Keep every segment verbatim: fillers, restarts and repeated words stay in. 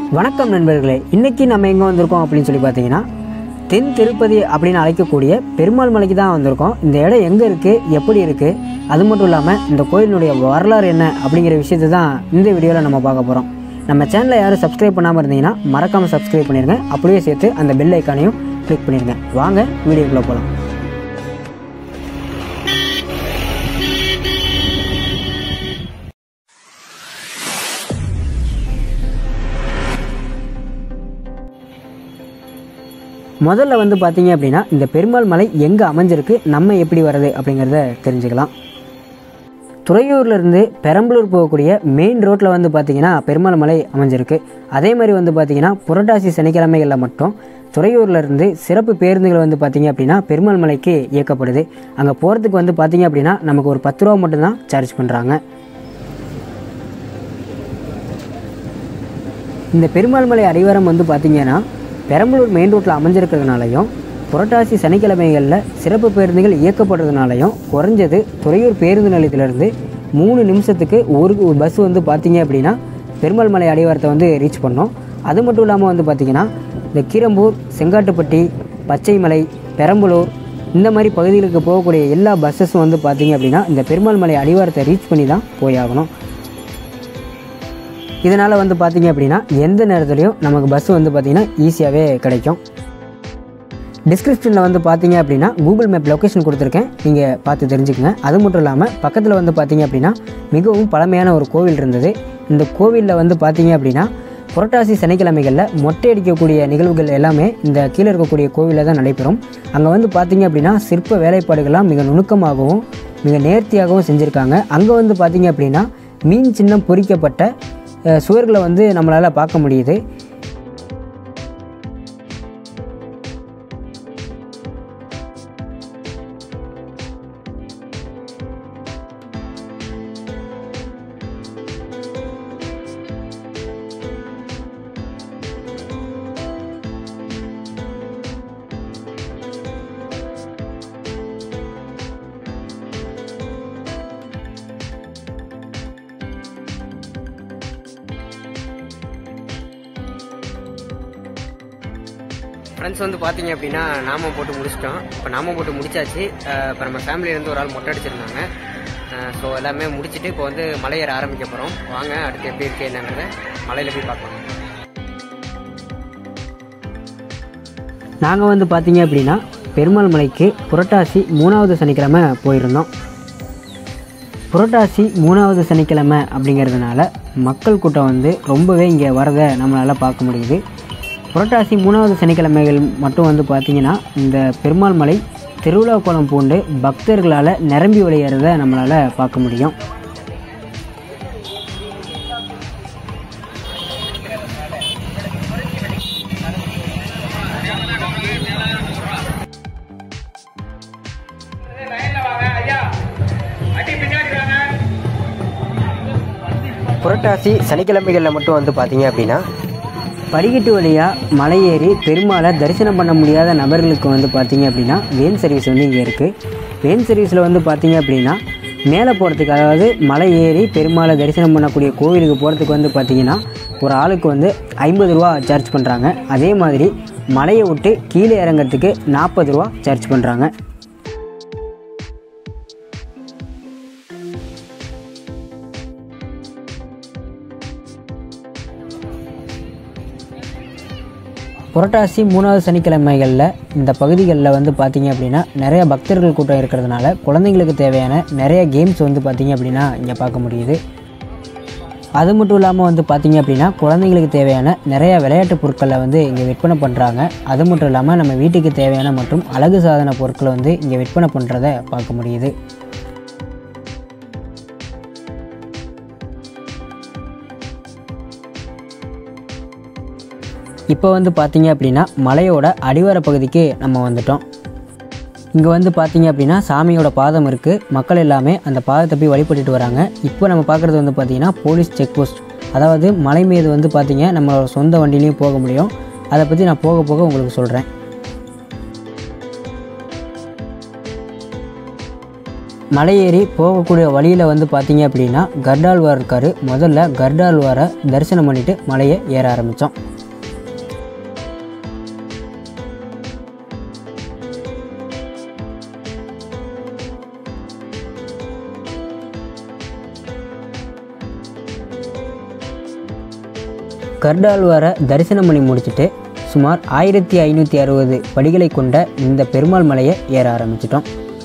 வணக்கம் நண்பர்களே, இன்றைக்கி நம்ம எங்கே வந்திருக்கோம் அப்படின்னு சொல்லி பார்த்தீங்கன்னா தென் திருப்பதி அப்படின்னு அழைக்கக்கூடிய பெருமாள் மலைக்கு தான் வந்திருக்கோம். இந்த இடம் எங்கே இருக்குது, எப்படி இருக்குது, அது மட்டும் இல்லாமல் இந்த கோயிலினுடைய வரலாறு என்ன அப்படிங்கிற விஷயத்தை தான் இந்த வீடியோவில் நம்ம பார்க்க போகிறோம். நம்ம சேனலை யாரும் சப்ஸ்கிரைப் பண்ணாமல் இருந்தீங்கன்னா மறக்காமல் சப்ஸ்கிரைப் பண்ணிடுங்க. அப்படியே சேர்த்து அந்த பெல் ஐக்கானையும் கிளிக் பண்ணிடுங்க. வாங்க வீடியோக்குள்ளே போகலாம். முதல்ல வந்து பார்த்தீங்க அப்படின்னா இந்த பெருமாள் மலை எங்கே அமைஞ்சிருக்கு, நம்ம எப்படி வர்றது அப்படிங்கிறத தெரிஞ்சுக்கலாம். துறையூர்லேருந்து பெரம்பலூர் போகக்கூடிய மெயின் ரோட்டில் வந்து பார்த்திங்கன்னா பெருமாள் மலை அமைஞ்சிருக்கு. அதே மாதிரி வந்து பார்த்திங்கன்னா புரட்டாசி சனிக்கிழமைகளில் மட்டும் துறையூர்லேருந்து சிறப்பு பேருந்துகள் வந்து பார்த்திங்க அப்படின்னா பெருமாள் மலைக்கு இயக்கப்படுது. அங்கே போகிறதுக்கு வந்து பார்த்திங்க அப்படின்னா நமக்கு ஒரு பத்து ரூபா மட்டும்தான் சார்ஜ் பண்ணுறாங்க. இந்த பெருமாள் மலை அடிவாரம் வந்து பார்த்திங்கன்னா பெரம்பலூர் மெயின் ரோட்டில் அமைஞ்சிருக்கிறதுனாலையும் புரட்டாசி சனிக்கிழமைகளில் சிறப்பு பேருந்துகள் இயக்கப்படுறதுனாலையும் குறைஞ்சது துறையூர் பேருந்து நிலையத்திலேருந்து மூணு நிமிஷத்துக்கு ஒரு பஸ் வந்து பார்த்திங்க அப்படின்னா பெருமாள் மலை அடிவாரத்தை வந்து ரீச் பண்ணோம். அது மட்டும் இல்லாமல் வந்து பார்த்திங்கன்னா இந்த கீரம்பூர், செங்காட்டுப்பட்டி, பச்சைமலை, பெரம்பலூர் இந்த மாதிரி பகுதிகளுக்கு போகக்கூடிய எல்லா பஸ்ஸஸும் வந்து பார்த்திங்க அப்படின்னா இந்த பெருமாள் மலை அடிவாரத்தை ரீச் பண்ணி தான் போயாகணும். இதனால் வந்து பார்த்திங்க அப்படின்னா எந்த நேரத்துலையும் நமக்கு பஸ் வந்து பார்த்திங்கன்னா ஈஸியாகவே கிடைக்கும். டிஸ்கிரிப்ஷனில் வந்து பார்த்திங்க அப்படின்னா கூகுள் மேப் லொக்கேஷன் கொடுத்துருக்கேன், நீங்கள் பார்த்து தெரிஞ்சுக்கங்க. அது மட்டும் இல்லாமல் பக்கத்தில் வந்து பார்த்திங்க அப்படின்னா மிகவும் பழமையான ஒரு கோவில் இருந்தது. இந்த கோவிலில் வந்து பார்த்திங்க அப்படின்னா புரட்டாசி சனிக்கிழமைகளில் மொட்டை அடிக்கக்கூடிய நிகழ்வுகள் எல்லாமே இந்த கீழே இருக்கக்கூடிய கோவிலில் தான் நடைபெறும். அங்கே வந்து பார்த்திங்க அப்படின்னா சிற்ப வேலைப்பாடுகள்லாம் மிக நுணுக்கமாகவும் மிக நேர்த்தியாகவும் செஞ்சுருக்காங்க. அங்கே வந்து பார்த்திங்க அப்படின்னா மீன் சின்னம் பொறிக்கப்பட்ட சுவர்களை வந்து நம்மளால் பார்க்க முடியுது. ஃப்ரெண்ட்ஸ் வந்து பார்த்தீங்க அப்படின்னா நாம போட்டு முடிச்சிட்டோம். இப்போ நாம போட்டு முடிச்சாச்சு. இப்போ நம்ம ஃபேமிலியிலேருந்து ஒரு ஆள் மொட்டை அடிச்சிருந்தாங்க. ஸோ எல்லாமே முடிச்சுட்டு இப்போ வந்து மலையேற ஆரம்பிக்க போகிறோம். வாங்க அடுத்து எப்படி இருக்கு என்னங்கிறத மலையில் போய் பார்க்கலாம். நாங்கள் வந்து பார்த்தீங்க அப்படின்னா பெருமாள் மலைக்கு புரட்டாசி மூணாவது சனிக்கிழமை போயிருந்தோம். புரட்டாசி மூணாவது சனிக்கிழமை அப்படிங்கிறதுனால மக்கள் கூட்டம் வந்து ரொம்பவே இங்கே வரதை நம்மளால் பார்க்க முடியுது. புரட்டாசி மூணாவது சனிக்கிழமைகள் மட்டும் வந்து பார்த்திங்கன்னா இந்த பெருமாள் மலை திருவிழா கோலம் பூண்டு பக்தர்களால் நிரம்பி விளையாடுறத நம்மளால் பார்க்க முடியும். புரட்டாசி சனிக்கிழமைகளில் மட்டும் வந்து பார்த்திங்க அப்படின்னா படிக்கட்டு வழியாக மலை ஏறி பெருமாளை தரிசனம் பண்ண முடியாத நபர்களுக்கு வந்து பார்த்திங்க அப்படின்னா வேன் சர்வீஸ் வந்து இங்கே இருக்குது. வேன் சர்வீஸில் வந்து பார்த்திங்க அப்படின்னா மேலே போகிறதுக்கு, அதாவது மலை ஏறி பெருமாளை தரிசனம் பண்ணக்கூடிய கோவிலுக்கு போகிறதுக்கு வந்து பார்த்திங்கன்னா ஒரு ஆளுக்கு வந்து ஐம்பது ரூபா சார்ஜ் பண்ணுறாங்க. அதே மாதிரி மலையை விட்டு கீழே இறங்கிறதுக்கு நாற்பது ரூபா சார்ஜ் பண்ணுறாங்க. புரட்டாசி மூணாவது சனிக்கிழமைகளில் இந்த பகுதிகளில் வந்து பார்த்திங்க அப்படின்னா நிறைய பக்தர்கள் கூட்டம் இருக்கிறதுனால குழந்தைங்களுக்கு தேவையான நிறைய கேம்ஸ் வந்து பார்த்திங்க அப்படின்னா இங்கே பார்க்க முடியுது. அது மட்டும் இல்லாமல் வந்து பார்த்திங்க அப்படின்னா குழந்தைங்களுக்கு தேவையான நிறைய விளையாட்டு பொருட்களை வந்து இங்கே விற்பனை பண்ணுறாங்க. அது மட்டும் இல்லாமல் நம்ம வீட்டுக்கு தேவையான மற்றும் அழகு சாதன பொருட்களை வந்து இங்கே விற்பனை பண்ணுறதை பார்க்க முடியுது. இப்போ வந்து பார்த்திங்க அப்படின்னா மலையோட அடிவார பகுதிக்கு நம்ம வந்துட்டோம். இங்கே வந்து பார்த்திங்க அப்படின்னா சாமியோட பாதம் இருக்குது. மக்கள் எல்லாமே அந்த பாதத்தை போய் வழிபட்டுட்டு வராங்க. இப்போ நம்ம பார்க்குறது வந்து பார்த்திங்கன்னா போலீஸ் செக் போஸ்ட். அதாவது மலை மீது வந்து பார்த்திங்க நம்மளோட சொந்த வண்டிலையும் போக முடியும். அதை பற்றி நான் போக போக உங்களுக்கு சொல்கிறேன். மலை ஏறி போகக்கூடிய வழியில் வந்து பார்த்தீங்க அப்படின்னா கர்டாழ்வார் இருக்கார். முதல்ல கர்டாழ்வாரை தரிசனம் பண்ணிவிட்டு மலையை ஏற ஆரம்பித்தோம். கர்டாழ்வாரை தரிசனம் பண்ணி முடிச்சுட்டு சுமார் ஆயிரத்தி ஐநூற்றி அறுபது படிகளை கொண்ட இந்த பெருமாள் மலையை ஏற ஆரம்பிச்சிட்டோம்.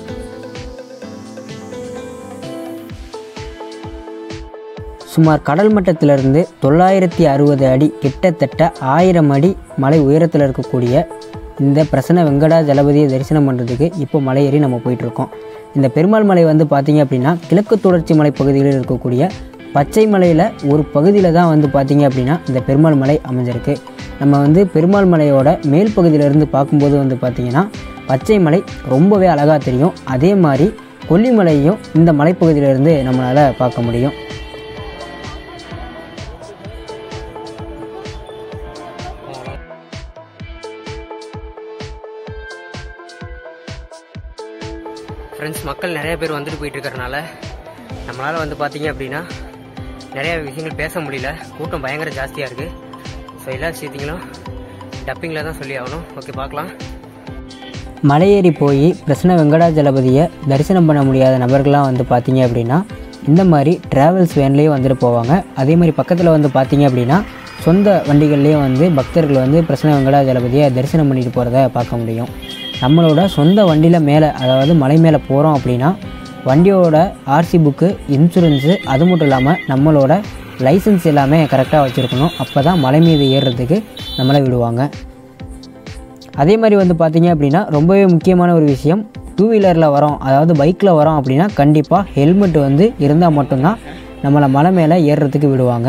சுமார் கடல் மட்டத்திலிருந்து தொள்ளாயிரத்தி அறுபது அடி, கிட்டத்தட்ட ஆயிரம் அடி மலை உயரத்தில் இருக்கக்கூடிய இந்த பிரசன்ன வெங்கடாஜலபதியை தரிசனம் பண்ணுறதுக்கு இப்போ மலை ஏறி நம்ம போயிட்டுருக்கோம். இந்த பெருமாள் மலை வந்து பார்த்திங்க அப்படின்னா கிழக்கு தொடர்ச்சி மலை பகுதியில் இருக்கக்கூடிய பச்சை மலையில் ஒரு பகுதியில் தான் வந்து பார்த்திங்க அப்படின்னா இந்த பெருமாள் மலை அமைஞ்சிருக்கு. நம்ம வந்து பெருமாள் மலையோட மேல் பகுதியிலேருந்து பார்க்கும்போது வந்து பார்த்திங்கன்னா பச்சை மலை ரொம்பவே அழகாக தெரியும். அதே மாதிரி கொல்லிமலையும் இந்த மலைப்பகுதியிலேருந்து நம்மளால் பார்க்க முடியும். ஃப்ரெண்ட்ஸ், மக்கள் நிறைய பேர் வந்துட்டு போயிட்டு இருக்கிறனால நம்மளால் வந்து பார்த்திங்க அப்படின்னா நிறைய விஷயங்கள் பேச முடியல. கூட்டம் பயங்கர ஜாஸ்தியாக இருக்குது. ஸோ எல்லா விஷயத்தையும் டப்பிங்கில் தான் சொல்லி ஆகணும். ஓகே, பார்க்கலாம். மலையேறி போய் பிரசன்ன வெங்கடாஜலபதியை தரிசனம் பண்ண முடியாத நபர்கள்லாம் வந்து பார்த்திங்க அப்படின்னா இந்த மாதிரி ட்ராவல்ஸ் வேன்லேயே வந்துட்டு போவாங்க. அதே மாதிரி பக்கத்தில் வந்து பார்த்திங்க அப்படின்னா சொந்த வண்டிகள்லேயே வந்து பக்தர்கள் வந்து பிரசன்ன வெங்கடாஜலபதியை தரிசனம் பண்ணிட்டு போகிறத பார்க்க முடியும். நம்மளோட சொந்த வண்டியில் மேலே, அதாவது மலை மேலே போகிறோம் அப்படின்னா வண்டியோட ஆர்சி புக்கு, இன்சூரன்ஸு, அது மட்டும் இல்லாமல் நம்மளோட லைசன்ஸ் எல்லாமே கரெக்டாக வச்சுருக்கணும். அப்போ தான் மலை மீது ஏறுறதுக்கு நம்மளை விடுவாங்க. அதே மாதிரி வந்து பார்த்திங்க அப்படின்னா ரொம்பவே முக்கியமான ஒரு விஷயம், டூ வீலரில் வரோம், அதாவது பைக்கில் வரோம் அப்படின்னா கண்டிப்பாக ஹெல்மெட் வந்து இருந்தால் மட்டும்தான் நம்மளை மலை மேலே ஏறுறதுக்கு விடுவாங்க.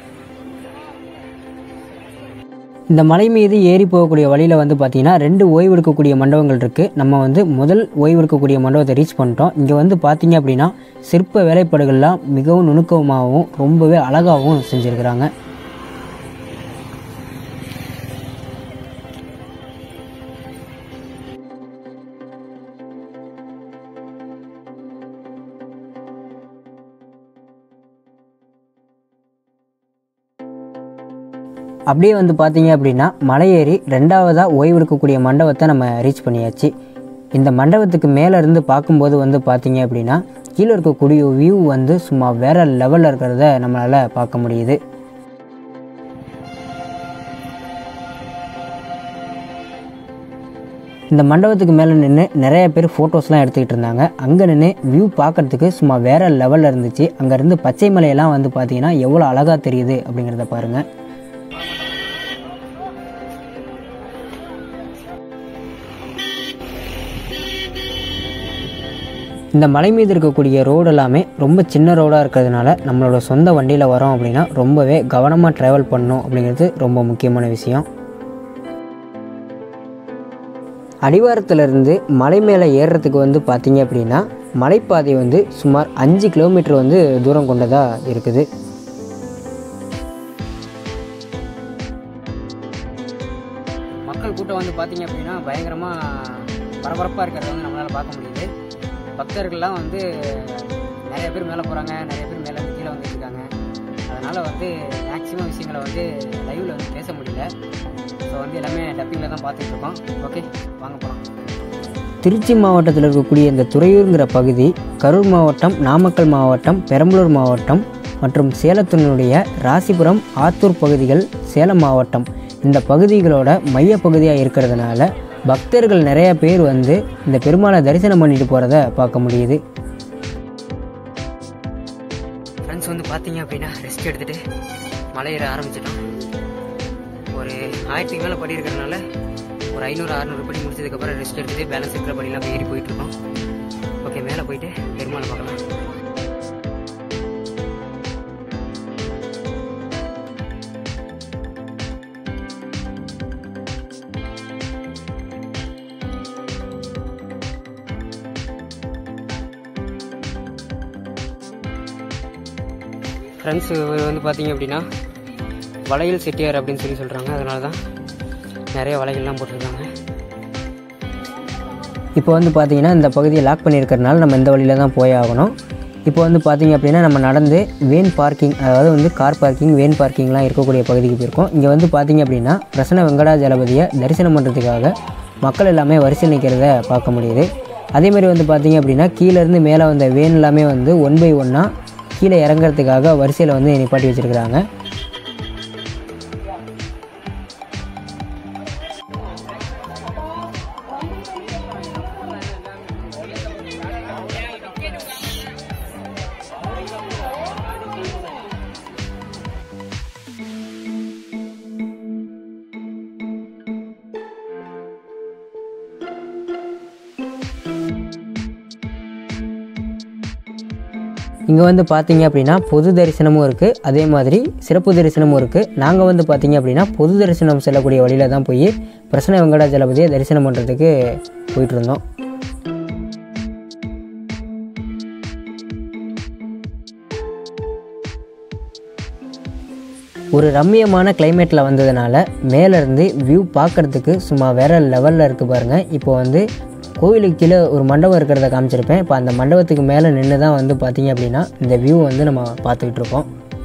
இந்த மலை மீது ஏறி போகக்கூடிய வழியில் வந்து பார்த்திங்கன்னா ரெண்டு ஓய்வு எடுக்கக்கூடிய மண்டபங்கள் இருக்குது. நம்ம வந்து முதல் ஓய்வு எடுக்கக்கூடிய மண்டபத்தை ரீச் பண்ணிட்டோம். இங்கே வந்து பார்த்திங்க அப்படின்னா சிற்ப வேலைப்பாடுகள்லாம் மிகவும் நுணுக்கமாகவும் ரொம்பவே அழகாகவும் செஞ்சுருக்கிறாங்க. அப்படியே வந்து பார்த்தீங்க அப்படின்னா மலையேறி ரெண்டாவதாக ஓய்வு எடுக்கக்கூடிய மண்டபத்தை நம்ம ரீச் பண்ணியாச்சு. இந்த மண்டபத்துக்கு மேலே இருந்து பார்க்கும்போது வந்து பார்த்தீங்க அப்படின்னா கீழே இருக்கக்கூடிய வியூ வந்து சும்மா வேறு லெவலில் இருக்கிறத நம்மளால் பார்க்க முடியுது. இந்த மண்டபத்துக்கு மேலே நின்று நிறைய பேர் ஃபோட்டோஸ்லாம் எடுத்துக்கிட்டு இருந்தாங்க. அங்கே நின்று வியூ பார்க்குறதுக்கு சும்மா வேறு லெவலில் இருந்துச்சு. அங்கேருந்து பச்சை மலையெல்லாம் வந்து பார்த்தீங்கன்னா எவ்வளோ அழகாக தெரியுது அப்படிங்கிறத பாருங்கள். இந்த மலை மீது இருக்கக்கூடிய ரோடு எல்லாமே ரொம்ப சின்ன ரோடாக இருக்கிறதுனால நம்மளோட சொந்த வண்டியில் வரோம் அப்படின்னா ரொம்பவே கவனமாக ட்ராவல் பண்ணணும் அப்படிங்கிறது ரொம்ப முக்கியமான விஷயம். அடிவாரத்திலிருந்து மலை மேலே ஏறுறதுக்கு வந்து பார்த்திங்க அப்படின்னா மலைப்பாதை வந்து சுமார் அஞ்சு கிலோமீட்டர் வந்து தூரம் கொண்டதாக இருக்குது. மக்கள் கூட்டம் வந்து பார்த்திங்க அப்படின்னா பயங்கரமாக பரபரப்பாக இருக்கிறத வந்து நம்மளால் பார்க்க முடியுது. பக்தர்கள்லாம் வந்து நிறைய பேர் மேலே போகிறாங்க, நிறைய பேர் மேலே வந்து கீழே வந்துட்டு இருக்காங்க. அதனால் வந்து மேக்ஸிமம் விஷயங்களை வந்து லைவில் வந்து பேச முடியல. ஸோ வந்து எல்லாமே டப்பிங்கில் தான் பார்த்துட்டு இருக்கோம். ஓகே, வாங்க போகலாம். திருச்சி மாவட்டத்தில் இருக்கக்கூடிய இந்த துறையூருங்கிற பகுதி கரூர் மாவட்டம், நாமக்கல் மாவட்டம், பெரம்பலூர் மாவட்டம் மற்றும் சேலத்தினுடைய ராசிபுரம், ஆத்தூர் பகுதிகள், சேலம் மாவட்டம் இந்த பகுதிகளோட மையப்பகுதியாக இருக்கிறதுனால பக்தர்கள் நிறைய பேர் வந்து இந்த பெருமாளை தரிசனம் பண்ணிட்டு போகிறத பார்க்க முடியுது. ஃப்ரெண்ட்ஸ் வந்து பார்த்தீங்க அப்படின்னா ரெஸ்ட் எடுத்துகிட்டு மலையேற ஆரம்பிச்சிட்டோம். ஒரு ஆயிரத்துக்கு மேலே படி இருக்கிறதுனால ஒரு ஐநூறு அறுநூறு படி முடிச்சதுக்கப்புறம் ரெஸ்ட் எடுத்துகிட்டு பேலன்ஸ் இருக்கிற படியெல்லாம் ஏறி போயிட்டுருக்கோம். ஓகே, மேலே போயிட்டு பெருமாளை பார்க்கலாம். ஃப்ரெண்ட்ஸ் வந்து பார்த்திங்க அப்படின்னா வளையல் செட்டியார் அப்படின்னு சொல்லி சொல்கிறாங்க. அதனால தான் நிறைய வளையல்லாம் போட்டிருக்காங்க. இப்போ வந்து பார்த்திங்கன்னா இந்த பகுதியை லாக் பண்ணியிருக்கிறதுனால நம்ம இந்த வழியில் தான் போய் ஆகணும். இப்போ வந்து பார்த்திங்க அப்படின்னா நம்ம நடந்து வேன் பார்க்கிங், அதாவது வந்து கார் பார்க்கிங், வேன் பார்க்கிங்லாம் இருக்கக்கூடிய பகுதிக்கு போயிருக்கோம். இங்கே வந்து பார்த்திங்க அப்படின்னா பிரசன்ன வெங்கடாஜலபதியை தரிசனம் பண்ணுறதுக்காக மக்கள் எல்லாமே வரிசையில் நிற்கிறத பார்க்க முடியுது. அதேமாதிரி வந்து பார்த்திங்க அப்படின்னா கீழேருந்து மேலே வந்த வேன் எல்லாமே வந்து ஒன் பை ஒன்னாக கீழே இறங்குறதுக்காக வரிசையில் வந்து நிப்பாட்டி வச்சுருக்கிறாங்க. இங்கே வந்து பார்த்திங்க அப்படின்னா பொது தரிசனமும் இருக்குது, அதே மாதிரி சிறப்பு தரிசனமும் இருக்குது. நாங்கள் வந்து பார்த்திங்க அப்படின்னா பொது தரிசனம் செல்லக்கூடிய வழியில் தான் போய் பிரசன்ன வெங்கடாஜலபதியை தரிசனம் பண்ணுறதுக்கு போயிட்டுருந்தோம். ஒரு ரம்மியமான கிளைமேட்டில் வந்ததுனால மேலேருந்து வியூ பார்க்குறதுக்கு சும்மா வேறு லெவலில் இருக்குது பாருங்கள். இப்போ வந்து கோவிலுக்கு கீழே ஒரு மண்டபம் இருக்கிறத காமிச்சிருப்பேன். இப்போ அந்த மண்டபத்துக்கு மேலே நின்று தான் வந்து பார்த்திங்க அப்படின்னா இந்த வியூ வந்து நம்ம பார்த்துக்கிட்டு இருக்கோம்.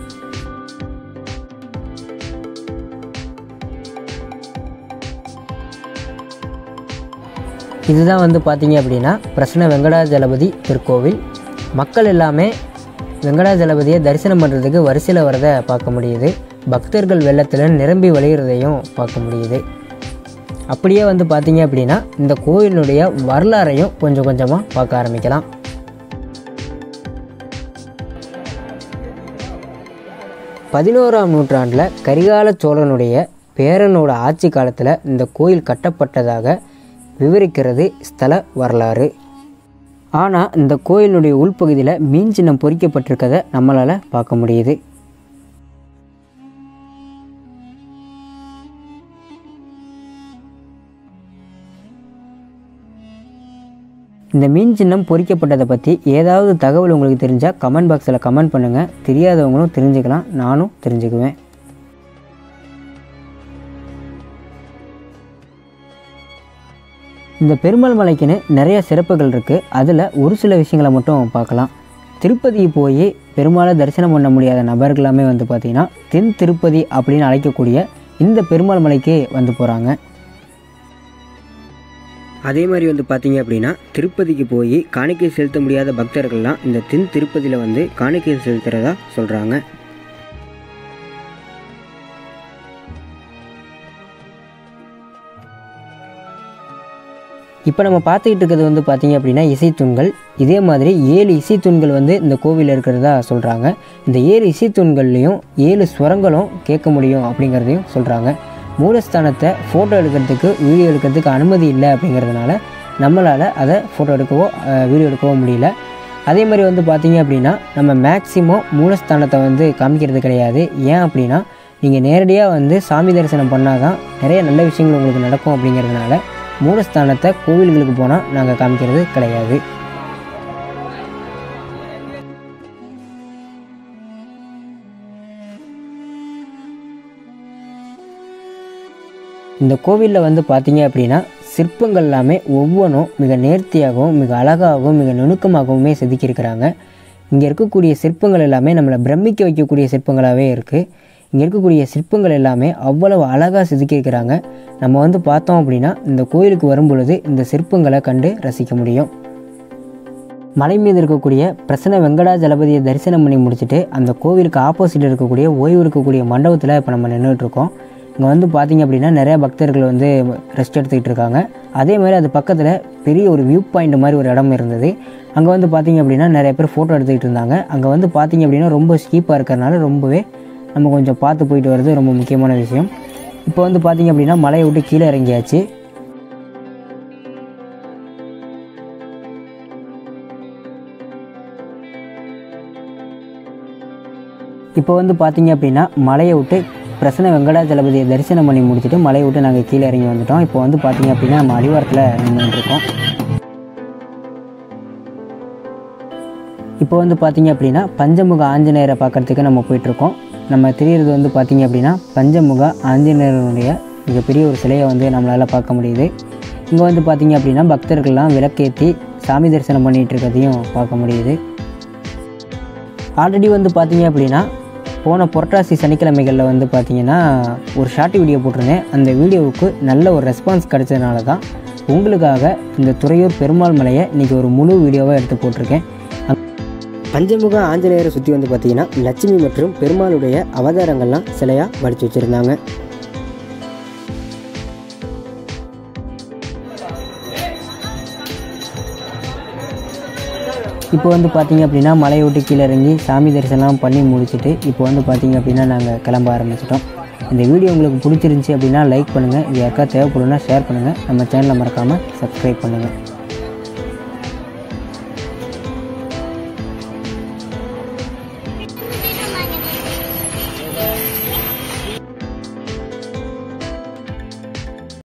இதுதான் வந்து பார்த்திங்க அப்படின்னா பிரசன்ன வெங்கடாஜலபதி திருக்கோவில். மக்கள் எல்லாமே வெங்கடாஜலபதியை தரிசனம் பண்ணுறதுக்கு வரிசையில் வரதை பார்க்க முடியுது. பக்தர்கள் வெள்ளத்தில் நிரம்பி வழிகிறதையும் பார்க்க முடியுது. அப்படியே வந்து பார்த்திங்க அப்படின்னா இந்த கோயிலுடைய வரலாறையும் கொஞ்சம் கொஞ்சமாக பார்க்க ஆரம்பிக்கலாம். பதினோராம் நூற்றாண்டில் கரிகால சோழனுடைய பேரனோட ஆட்சி காலத்தில் இந்த கோயில் கட்டப்பட்டதாக விவரிக்கிறது ஸ்தல வரலாறு. ஆனால் இந்த கோயிலுடைய உள்பகுதியில் மீன் சின்னம் பொறிக்கப்பட்டிருக்கதை நம்மளால் பார்க்க முடியுது. இந்த மீன் சின்னம் பொறிக்கப்பட்டதை பற்றி ஏதாவது தகவல் உங்களுக்கு தெரிஞ்சால் கமெண்ட் பாக்ஸில் கமெண்ட் பண்ணுங்கள். தெரியாதவங்களும் தெரிஞ்சுக்கலாம், நானும் தெரிஞ்சுக்குவேன். இந்த பெருமாள் மலைக்குன்னு நிறைய சிறப்புகள் இருக்குது. அதில் ஒரு சில விஷயங்களை மட்டும் பார்க்கலாம். திருப்பதி போய் பெருமாளை தரிசனம் பண்ண முடியாத நபர்களாமே வந்து பார்த்திங்கன்னா தென் திருப்பதி அப்படின்னு அழைக்கக்கூடிய இந்த பெருமாள் மலைக்கு வந்து போகிறாங்க. அதே மாதிரி வந்து பார்த்திங்க அப்படின்னா திருப்பதிக்கு போய் காணிக்கை செலுத்த முடியாத பக்தர்கள்லாம் இந்த தென் திருப்பதியில் வந்து காணிக்கை செலுத்துகிறதா சொல்கிறாங்க. இப்போ நம்ம பார்த்துக்கிட்டு இருக்கிறது வந்து பார்த்திங்க அப்படின்னா இசைத்தூண்கள். இதே மாதிரி ஏழு இசைத்தூண்கள் வந்து இந்த கோவிலில் இருக்கிறதா சொல்கிறாங்க. இந்த ஏழு இசைத்தூண்கள்லேயும் ஏழு ஸ்வரங்களும் கேட்க முடியும் அப்படிங்கிறதையும் சொல்கிறாங்க. மூலஸ்தானத்தை ஃபோட்டோ எடுக்கிறதுக்கு வீடியோ எடுக்கிறதுக்கு அனுமதி இல்லை அப்படிங்கிறதுனால நம்மளால் அதை ஃபோட்டோ எடுக்கவோ வீடியோ எடுக்கவோ முடியல. அதே மாதிரி வந்து பார்த்திங்க அப்படின்னா நம்ம மேக்ஸிமம் மூலஸ்தானத்தை வந்து காமிக்கிறது கிடையாது. ஏன் அப்படின்னா நீங்கள் நேரடியாக வந்து சாமி தரிசனம் பண்ணால் தான் நிறைய நல்ல விஷயங்கள் உங்களுக்கு நடக்கும் அப்படிங்கிறதுனால மூலஸ்தானத்தை கோவில்களுக்கு போனால் நாங்கள் காமிக்கிறது கிடையாது. இந்த கோவிலில் வந்து பார்த்திங்க அப்படின்னா சிற்பங்கள் எல்லாமே ஒவ்வொன்றும் மிக நேர்த்தியாகவும் மிக அழகாகவும் மிக நுணுக்கமாகவுமே செதுக்கியிருக்கிறாங்க. இங்கே இருக்கக்கூடிய சிற்பங்கள் எல்லாமே நம்மளை பிரமிக்க வைக்கக்கூடிய சிற்பங்களாகவே இருக்குது. இங்கே இருக்கக்கூடிய சிற்பங்கள் எல்லாமே அவ்வளவு அழகாக செதுக்கியிருக்கிறாங்க. நம்ம வந்து பார்த்தோம் அப்படின்னா இந்த கோயிலுக்கு வரும் பொழுது இந்த சிற்பங்களை கண்டு ரசிக்க முடியும். மலை மீது இருக்கக்கூடிய பிரசன்ன வெங்கடாஜலபதியை தரிசனம் பண்ணி முடிச்சுட்டு அந்த கோவிலுக்கு ஆப்போசிட்டில் இருக்கக்கூடிய ஓய்வு இருக்கக்கூடிய மண்டபத்தில் இப்போ நம்ம நின்றுட்டுருக்கோம். இங்கே வந்து பார்த்திங்க அப்படின்னா நிறையா பக்தர்கள் வந்து ரெஸ்ட் எடுத்துக்கிட்டு இருக்காங்க. அதே மாதிரி அது பக்கத்தில் பெரிய ஒரு வியூ பாயிண்ட் மாதிரி ஒரு இடம் இருந்தது. அங்கே வந்து பார்த்திங்க அப்படின்னா நிறைய பேர் ஃபோட்டோ எடுத்துக்கிட்டு இருந்தாங்க. அங்கே வந்து பார்த்திங்க அப்படின்னா ரொம்ப ஸ்டீப்பாக இருக்கிறனால ரொம்பவே நம்ம கொஞ்சம் பார்த்து போயிட்டு வர்றது ரொம்ப முக்கியமான விஷயம். இப்போ வந்து பார்த்திங்க அப்படின்னா மலையை விட்டு கீழே இறங்கியாச்சு. இப்போ வந்து பார்த்திங்க அப்படின்னா மலையை விட்டு பிரசன்ன வெங்கடாஜலபதியை தரிசனம் பண்ணி முடிச்சுட்டு மலையை விட்டு நாங்கள் கீழே இறங்கி வந்துட்டோம். இப்போ வந்து பார்த்திங்க அப்படின்னா நம்ம அடிவாரத்தில் நின்றுட்டுருக்கோம். இப்போ வந்து பார்த்திங்க அப்படின்னா பஞ்சமுக ஆஞ்சநேயரை பார்க்குறதுக்கு நம்ம போயிட்டுருக்கோம். நம்ம தெரிகிறது வந்து பார்த்திங்க அப்படின்னா பஞ்சமுக ஆஞ்சநேயருடைய மிகப்பெரிய ஒரு சிலையை வந்து நம்மளால் பார்க்க முடியுது. இங்கே வந்து பார்த்திங்க அப்படின்னா பக்தர்கள்லாம் விளக்கேற்றி சாமி தரிசனம் பண்ணிகிட்டு இருக்கிறதையும் பார்க்க முடியுது. ஆல்ரெடி வந்து பார்த்திங்க அப்படின்னா போன புரட்டாசி சனிக்கிழமைகளில் வந்து பார்த்திங்கன்னா ஒரு ஷார்ட் வீடியோ போட்டிருந்தேன். அந்த வீடியோவுக்கு நல்ல ஒரு ரெஸ்பான்ஸ் கிடைச்சதுனால தான் உங்களுக்காக இந்த துறையூர் பெருமாள் மலையை இன்றைக்கி ஒரு முழு வீடியோவாக எடுத்து போட்டிருக்கேன். பஞ்சமுக ஆஞ்சநேயரை சுற்றி வந்து பார்த்திங்கன்னா லட்சுமி மற்றும் பெருமாளுடைய அவதாரங்கள்லாம் சிலையாக வடித்து வச்சுருந்தாங்க. இப்போ வந்து பார்த்திங்க அப்படின்னா மலையை விட்டு கீழே இறங்கி சாமி தரிசனம் பண்ணி முடிச்சுட்டு இப்போ வந்து பார்த்திங்க அப்படின்னா நாங்கள் கிளம்ப ஆரம்பிச்சிட்டோம். இந்த வீடியோ உங்களுக்கு பிடிச்சிருந்துச்சி அப்படின்னா லைக் பண்ணுங்கள். இது யாருக்கா தேவைப்படுன்னா ஷேர் பண்ணுங்கள். நம்ம சேனலை மறக்காமல் சப்ஸ்கிரைப் பண்ணுங்கள்.